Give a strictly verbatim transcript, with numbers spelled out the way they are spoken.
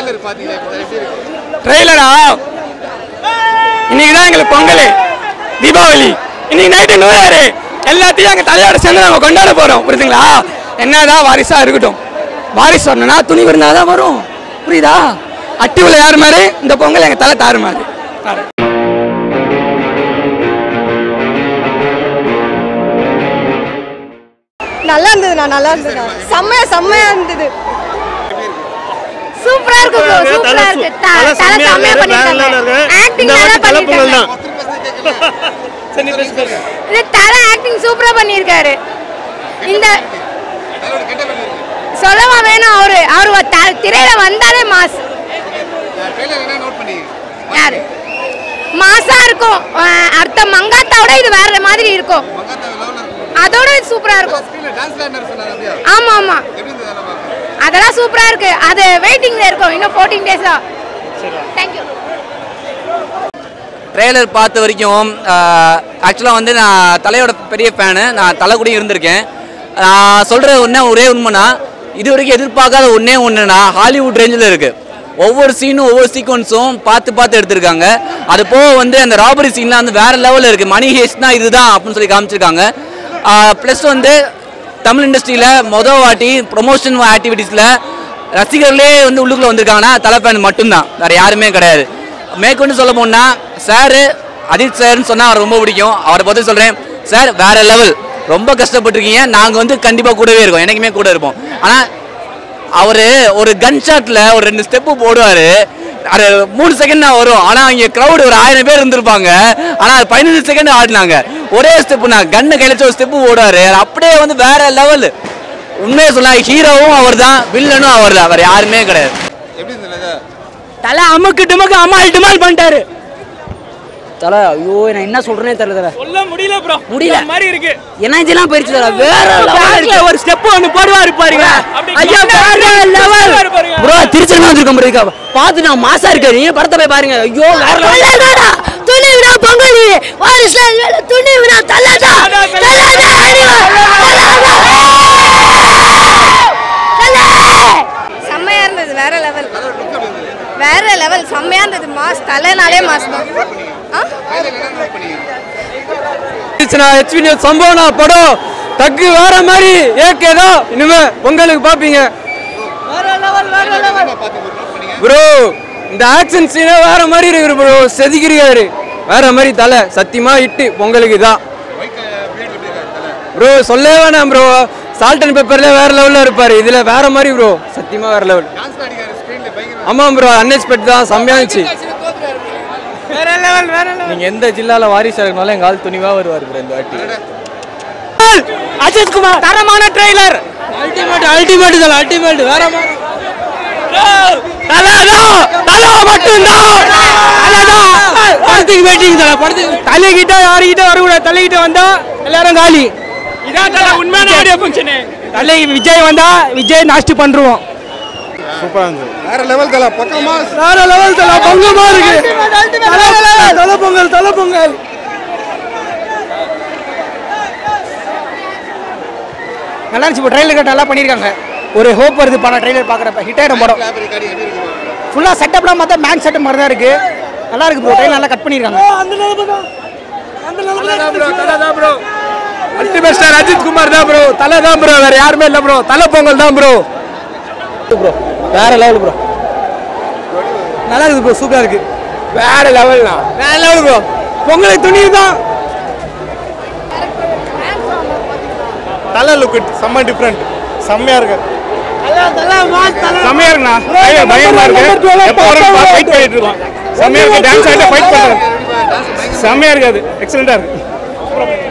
ட்ரெய்லரா இன்னைக்கு தான் எங்களுக்கு பொங்கல் தீபாவளி இன்னைக்கு நைட்டு நூறாரு எல்லாத்தையும் எங்கள் தலையோட சேர்ந்து நாங்கள் கொண்டாட போகிறோம் புரியுதுங்களா என்னதான் வாரிசாக இருக்கட்டும் வாரிசு வரணும்னா துணி இருந்தால் தான் வரும் புரியுதா அட்டி உள்ள யார் மாதிரி இந்த பொங்கல் எங்கள் தலை தாறு மாதிரி நல்லா இருந்ததுண்ணா நல்லா இருந்ததுண்ணா செம்மையா செம்மையா இருந்தது சூப்பரா இருக்கு ப்ரோ சூப்பரா இருக்கு தல செம்மையா பண்ணிருக்காங்க ஆக்டிங் நல்லா பண்ணிருக்காங்க இது தல ஆக்டிங் சூப்பரா பண்ணிருக்காரு இந்த சொல்லவா வேணும் அவரு அவரு திரையில வந்தாலே மாஸ் யாரு மாசா இருக்கும் அடுத்த மங்காத்தாவோட இது வேற மாதிரி இருக்கும் அதோட சூப்பரா இருக்கும் ஆமா ஆமா அதெல்லாம் சூப்பரா இருக்கு அது வெயிட்டிங்ல இருக்கும் இன்னும் பதினான்கு டேஸா थैंक यू ட்ரெய்லர் பார்த்த வரைக்கும் ஆக்சுவலா வந்து நான் தலையோட பெரிய ஃபேன் நான் தலை கூட இருந்திருக்கேன் நான் சொல்ற ஒண்ணே ஒரே உண்மைனா இது வரைக்கும் எதிர்பார்க்காத ஒண்ணே ஒண்ணுனா ஹாலிவுட் ரேஞ்சில் இருக்கு ஒவ்வொரு சீனும் ஒவ்வொரு சீக்வன்ஸும் பார்த்து பார்த்து எடுத்திருக்காங்க அது போக வந்து அந்த ராபரி சீன்லாம் வந்து வேற லெவலில் இருக்கு மணி ஹேஸ்ட்னா இதுதான் அப்படின்னு சொல்லி காமிச்சிருக்காங்க ப்ளஸ் வந்து தமிழ் இண்டஸ்ட்ரியில் மொதல் வாட்டி ப்ரொமோஷன் ஆக்டிவிட்டீஸில் ரசிகர்களே வந்து உள்ளுக்குள்ளே வந்திருக்காங்கன்னா தலை ஃபேன் மட்டும்தான் வேறு யாருமே கிடையாது மேற்கொண்டு சொல்ல போனால் சார் அஜித் சார்னு சொன்னால் அவர் ரொம்ப பிடிக்கும் அவரை பற்றி சொல்கிறேன் சார் வேறு லெவல் ரொம்ப கஷ்டப்பட்டுருக்கீங்க நாங்கள் வந்து கண்டிப்பாக கூடவே இருக்கோம் எனக்குமே கூட இருப்போம் ஆனால் அவர் ஒரு கன் ஷாட்டில் ஒரு ரெண்டு ஸ்டெப்பு போடுவார் அது மூணு செகண்ட் தான் வரும் ஆனால் இங்கே க்ரௌடு ஒரு ஆயிரம் பேர் இருந்திருப்பாங்க ஆனால் பதினஞ்சு செகண்ட் ஆடினாங்க ஒரே ஸ்டெப்பு நான் கண்ணு கையில ஒரு ஸ்டெப்பு ஓடுவார் அப்படியே வந்து வேற லெவல் உண்மையை சொல்ல ஹீரோவும் அவர் தான் வில்லனும் அவர் தான் வேற யாருமே கிடையாது தலை அமுக்கு டுமுக்கு அம்மாள் டுமால் பண்ணிட்டாரு தலை ஐயோ நான் என்ன சொல்றேனே தெரியல தலை சொல்ல முடியல ப்ரோ முடியல மாதிரி இருக்கு எனர்ஜிலாம் போயிருச்சு தலை வேற லெவல்ல ஒரு ஸ்டெப் ஒன்னு போடுவாரு பாருங்க ஐயா வேற லெவல் ப்ரோ திருச்செந்தூர் வந்திருக்கோம் பாருங்க பாத்து நான் மாசா இருக்காரு நீங்க படத்தை போய் பாருங்க ஐயோ வேற லெவல் துணி வினா பொங்கல் வாரிசுல துணி வினா தலடா தலடா செம்மையா இருந்தது வேற லெவல் வேற லெவல் செம்மையா இருந்தது மாஸ் தலைனாலே மாஸ் தான் சம்பவனா படம் தக்கு வேற மாதிரி ஏகேதோ இனிமே பொங்கலுக்கு பாப்பீங்க ப்ரோ இந்த ஆக்ஷன் சீனே வேற மாதிரி இருக்கு ப்ரோ செதுக்கிறாரு வேற மாதிரி தலை சத்தியமா இட்டு பொங்கலுக்கு தான் ப்ரோ சொல்லவே வேணாம் ப்ரோ சால்ட் அண்ட் பெப்பர்ல வேற லெவல்ல இருப்பாரு இதுல வேற மாதிரி ப்ரோ சத்தியமா வேற லெவல் ஆமா ப்ரோ அன்எக்ஸ்பெக்ட் தான் செம்மையா இருந்துச்சு வேற லெவல் வேற லெவல் நீங்க எந்த ஜில்லால வாரிசா இருக்கனால எங்க ஆள் துணிவா வருவார் ப்ரோ இந்த வாட்டி அஜித் குமார் தரமான ட்ரெய்லர் அல்டிமேட் அல்டிமேட் தான் அல்டிமேட் வேற மாதிரி தலதா தல மட்டும் தான் தலதா படத்துக்கு வெயிட்டிங் தல படத்துக்கு தலை கிட்ட யாரு கிட்ட வர கூட தலை கிட்ட வந்தா எல்லாரும் காலி இதான் தல உண்மையான ஆடியோ ஃபங்க்ஷன் தலை விஜய் வந்தா விஜய் நாஸ்ட் பண்றோம் சூப்பரா இருந்துச்சு வேற லெவல் தல பக்கமா வேற லெவல் தல பொங்கமா இருக்கு தல பொங்கல் தல பொங்கல் நல்லா இருந்துச்சு இப்போ ட்ரெய்லர் கட்ட நல்லா பண்ணியிருக்காங்க ஒரு ஹோப் வருது படம் ட்ரெய்லர் பார்க்குறப்ப ஹிட் ஆகிடும் படம் ஃபுல்லாக செட்டப்லாம் பார்த்தா மேன் செட்டப் மாதிரி தான் இருக்குது நல்லா இருக்கு ப்ரோ ட்ரெய்லர் நல்லா கட் பண்ணியிருக்காங்க அல்டிமேட் ஸ்டார் அஜித் குமார் தான் ப்ரோ தலை தான் ப்ரோ வேறு யாருமே இல்லை ப்ரோ தலை பொங்கல் தான் ப்ரோ ப்ரோ வேற லெவல் ப்ரோ நல்லா இருக்குது ப்ரோ சூப்பராக இருக்குது வேற லெவல்னா வேற லெவல் ப்ரோ பொங்கலுக்கு துணி தான் தலை லுக் செம்ம டிஃபரெண்ட் செம்மையா இருக்கு செம்மையா இருக்குண்ணா பயமா இருக்கு எப்போ வரும் ஃபைட் பண்ணிட்டு இருக்கோம் செம்மையா இருக்கு டான்ஸ் ஆடிட்டு ஃபைட் பண்றாங்க செம்மையா இருக்கு அது எக்ஸலென்ட்டா இருக்கு